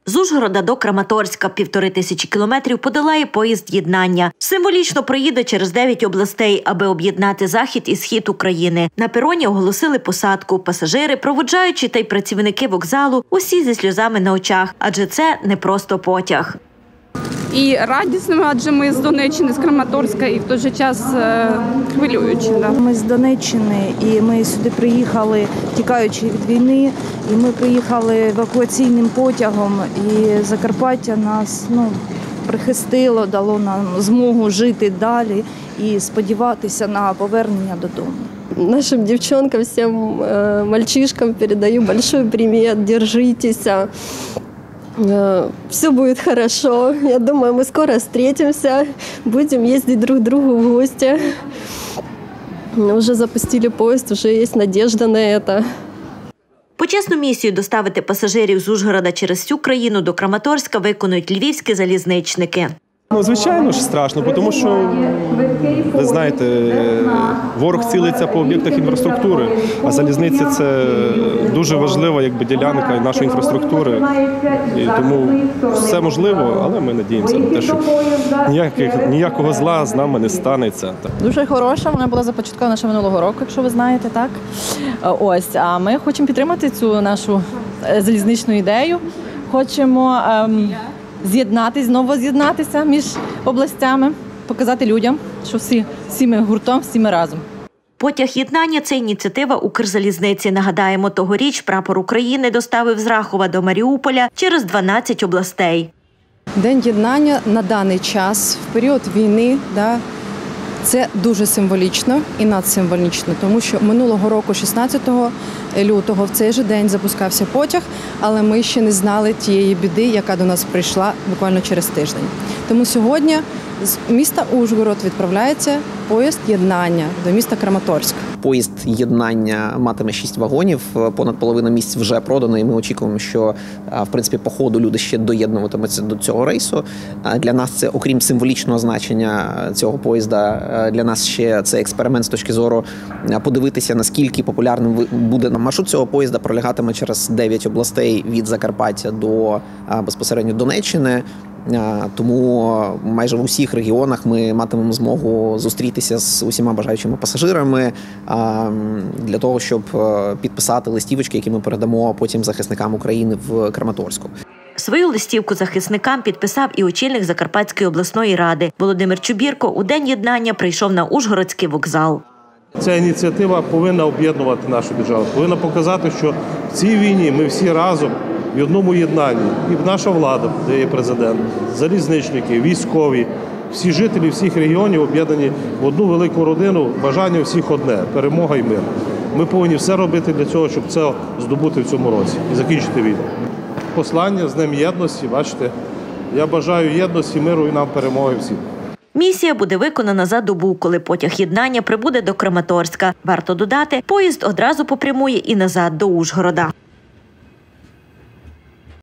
З Ужгорода до Краматорська 1500 кілометрів подолає поїзд «Єднання». Символічно проїде через 9 областей, аби об'єднати захід і схід України. На пероні оголосили посадку. Пасажири, проводжаючі та й працівники вокзалу – усі зі сльозами на очах, адже це не просто потяг. І радісно, адже ми з Донеччини, з Краматорська, і в той же час хвилюючи. Да. Ми з Донеччини, і ми сюди приїхали, тікаючи від війни, і ми приїхали евакуаційним потягом, і Закарпаття нас прихистило, дало нам змогу жити далі і сподіватися на повернення додому. Нашим девчонкам, всем мальчишкам передаю большой привет, держитесь. Все будет хорошо. Я думаю, мы скоро встретимся, будем ездить друг к другу в гости. Уже запустили поезд, уже есть надежда на это. Почесну місію доставити пасажирів з Ужгорода через всю країну до Краматорська виконують львівські залізничники. Звичайно ж страшно, тому що, ви знаєте, ворог цілиться по об'єктах інфраструктури, а залізниця – це дуже важлива ділянка нашої інфраструктури. І тому все можливо, але ми надіємося на те, що ніякого зла з нами не станеться. Дуже хороша, вона була започаткована ще минулого року, якщо ви знаєте, так? Ось, а ми хочемо підтримати цю нашу залізничну ідею, хочемо знову з'єднатися між областями, показати людям, що всі ми гуртом, всі ми разом. Потяг «Єднання» – це ініціатива Укрзалізниці. Нагадаємо, тогоріч прапор України доставив з Рахова до Маріуполя через 12 областей. День єднання на даний час, в період війни, це дуже символічно і надсимволічно, тому що минулого року, 16 лютого, в цей же день запускався потяг, але ми ще не знали тієї біди, яка до нас прийшла буквально через тиждень. Тому сьогодні з міста Ужгород відправляється поїзд «Єднання» до міста Краматорськ. Поїзд «Єднання» матиме 6 вагонів, понад половина місць вже продано, і ми очікуємо, що, в принципі, по ходу люди ще доєднуватимуться до цього рейсу. Для нас це, окрім символічного значення цього поїзда, для нас ще це експеримент з точки зору подивитися, наскільки популярним буде маршрут цього поїзда. Пролягатиме через 9 областей від Закарпаття до безпосередньо Донеччини. Тому майже в усіх регіонах ми матимемо змогу зустрітися з усіма бажаючими пасажирами для того, щоб підписати листівочки, які ми передамо потім захисникам України в Краматорську. Свою листівку захисникам підписав і очільник Закарпатської обласної ради. Володимир Чубірко у День єднання прийшов на Ужгородський вокзал. Ця ініціатива повинна об'єднувати нашу державу, повинна показати, що в цій війні ми всі разом в одному єднанні. І наша влада, де є президент, залізничники, військові, всі жителі всіх регіонів об'єднані в одну велику родину, бажання всіх одне – перемога і мир. Ми повинні все робити для цього, щоб це здобути в цьому році і закінчити війну. Послання з Днем єдності, бачите, я бажаю єдності, миру і нам перемоги всім. Місія буде виконана за добу, коли потяг «Єднання» прибуде до Краматорська. Варто додати, поїзд одразу попрямує і назад до Ужгорода.